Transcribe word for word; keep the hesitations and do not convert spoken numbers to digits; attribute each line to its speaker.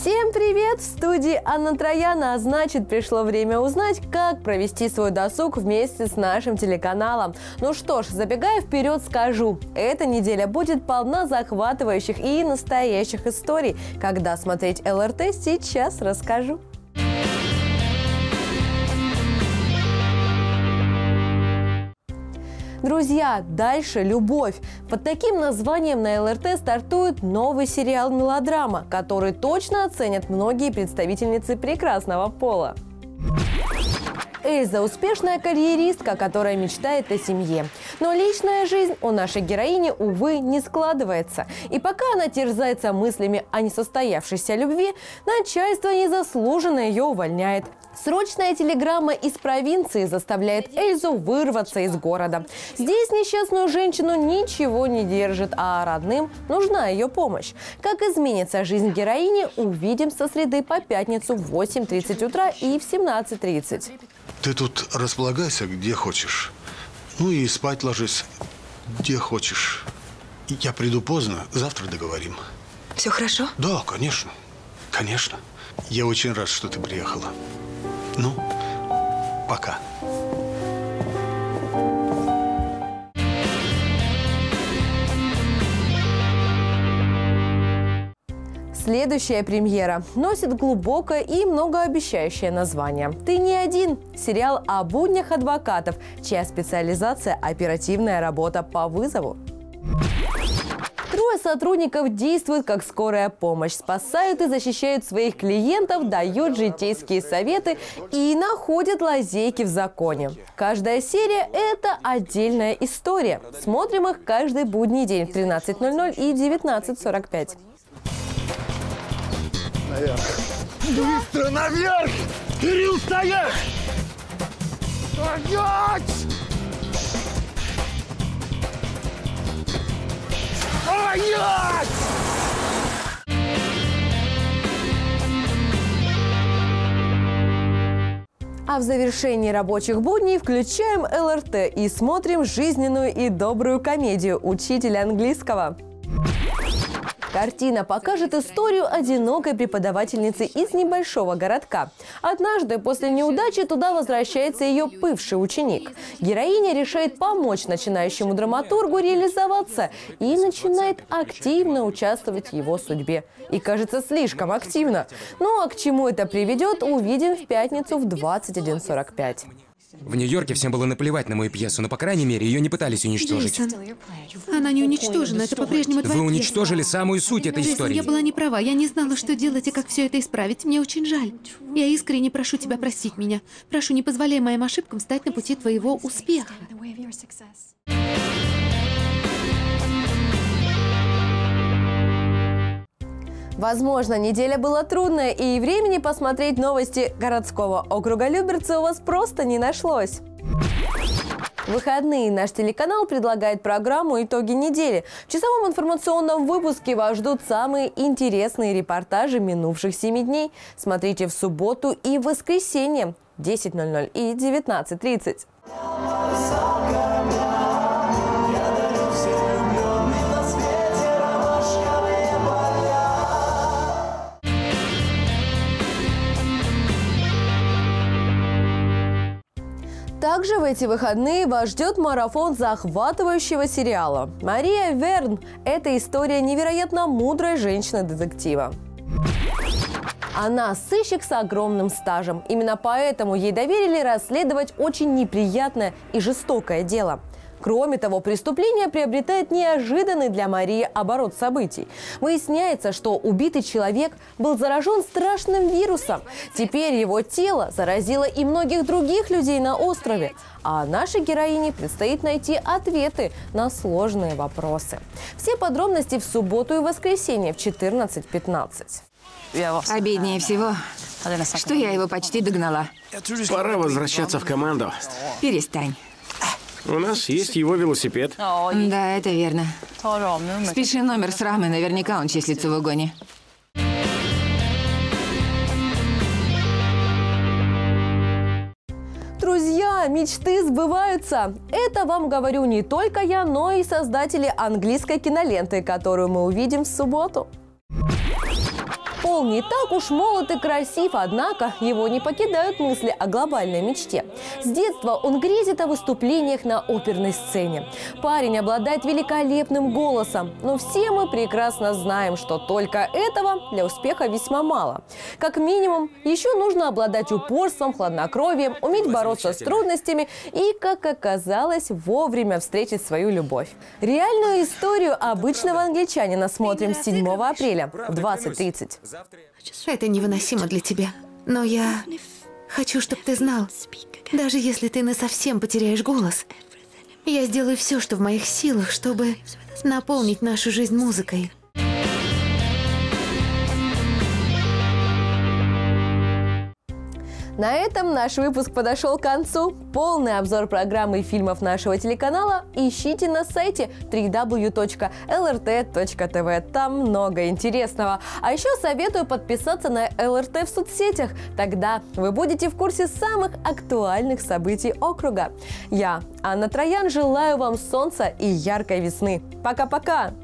Speaker 1: Всем привет! В студии Анна Трояна, а значит, пришло время узнать, как провести свой досуг вместе с нашим телеканалом. Ну что ж, забегая вперед, скажу, эта неделя будет полна захватывающих и настоящих историй. Когда смотреть эл эр тэ, сейчас расскажу. Друзья, дальше любовь. Под таким названием на эл эр тэ стартует новый сериал «Мелодрама», который точно оценят многие представительницы прекрасного пола. Эльза – успешная карьеристка, которая мечтает о семье. Но личная жизнь у нашей героини, увы, не складывается. И пока она терзается мыслями о несостоявшейся любви, начальство незаслуженно ее увольняет. Срочная телеграмма из провинции заставляет Эльзу вырваться из города. Здесь несчастную женщину ничего не держит, а родным нужна ее помощь. Как изменится жизнь героини, увидим со среды по пятницу в восемь тридцать утра и в семнадцать тридцать.
Speaker 2: Ты тут располагайся где хочешь. Ну и спать ложись где хочешь. Я приду поздно, завтра договорим.
Speaker 3: Все хорошо?
Speaker 2: Да, конечно. Конечно. Я очень рад, что ты приехала. Ну, пока.
Speaker 1: Следующая премьера носит глубокое и многообещающее название «Ты не один» – сериал о буднях адвокатов, чья специализация – оперативная работа по вызову. Трое сотрудников действуют как скорая помощь, спасают и защищают своих клиентов, дают житейские советы и находят лазейки в законе. Каждая серия – это отдельная история. Смотрим их каждый будний день в тринадцать ноль ноль и девятнадцать сорок пять.
Speaker 4: Наверх. Быстро наверх! Кирилл, стоять! Стоять! Стоять!
Speaker 1: А в завершении рабочих будней включаем эл эр тэ и смотрим жизненную и добрую комедию «Учитель английского». Картина покажет историю одинокой преподавательницы из небольшого городка. Однажды после неудачи туда возвращается ее бывший ученик. Героиня решает помочь начинающему драматургу реализоваться и начинает активно участвовать в его судьбе. И кажется, слишком активно. Ну а к чему это приведет, увидим в пятницу в двадцать один сорок пять.
Speaker 5: В Нью-Йорке всем было наплевать на мою пьесу, но, по крайней мере, ее не пытались уничтожить.
Speaker 6: Джейсон, она не уничтожена, это по-прежнему твоя
Speaker 5: Вы уничтожили
Speaker 6: пьеса.
Speaker 5: самую суть этой
Speaker 6: Джейсон,
Speaker 5: истории.
Speaker 6: я была не права, я не знала, что делать и как все это исправить. Мне очень жаль. Я искренне прошу тебя простить меня. Прошу, не позволяй моим ошибкам стать на пути твоего успеха.
Speaker 1: Возможно, неделя была трудная, и времени посмотреть новости городского округа Люберцы у вас просто не нашлось. В выходные наш телеканал предлагает программу «Итоги недели». В часовом информационном выпуске вас ждут самые интересные репортажи минувших семи дней. Смотрите в субботу и воскресенье в десять ноль ноль и девятнадцать тридцать. Также в эти выходные вас ждет марафон захватывающего сериала. Мария Верн – это история невероятно мудрой женщины-детектива. Она сыщик с огромным стажем. Именно поэтому ей доверили расследовать очень неприятное и жестокое дело. Кроме того, преступление приобретает неожиданный для Марии оборот событий. Выясняется, что убитый человек был заражен страшным вирусом. Теперь его тело заразило и многих других людей на острове. А нашей героине предстоит найти ответы на сложные вопросы. Все подробности в субботу и воскресенье в четырнадцать пятнадцать.
Speaker 3: Обиднее всего, что я его почти догнала.
Speaker 7: Пора возвращаться в команду.
Speaker 3: Перестань.
Speaker 7: У нас есть его велосипед.
Speaker 3: Да, это верно. Спиши номер с рамы, наверняка он числится в угоне.
Speaker 1: Друзья, мечты сбываются. Это вам говорю не только я, но и создатели английской киноленты, которую мы увидим в субботу. Пол не так уж молод и красив, однако его не покидают мысли о глобальной мечте. С детства он грезит о выступлениях на оперной сцене. Парень обладает великолепным голосом, но все мы прекрасно знаем, что только этого для успеха весьма мало. Как минимум, еще нужно обладать упорством, хладнокровием, уметь бороться с трудностями и, как оказалось, вовремя встретить свою любовь. Реальную историю обычного англичанина смотрим седьмого апреля в двадцать тридцать.
Speaker 6: Это невыносимо для тебя. Но я хочу, чтобы ты знал, даже если ты насовсем потеряешь голос, я сделаю все, что в моих силах, чтобы наполнить нашу жизнь музыкой.
Speaker 1: На этом наш выпуск подошел к концу. Полный обзор программы и фильмов нашего телеканала ищите на сайте дабл ю дабл ю дабл ю точка эл эр тэ точка тэ вэ. Там много интересного. А еще советую подписаться на эл эр тэ в соцсетях. Тогда вы будете в курсе самых актуальных событий округа. Я, Анна Троян, желаю вам солнца и яркой весны. Пока-пока!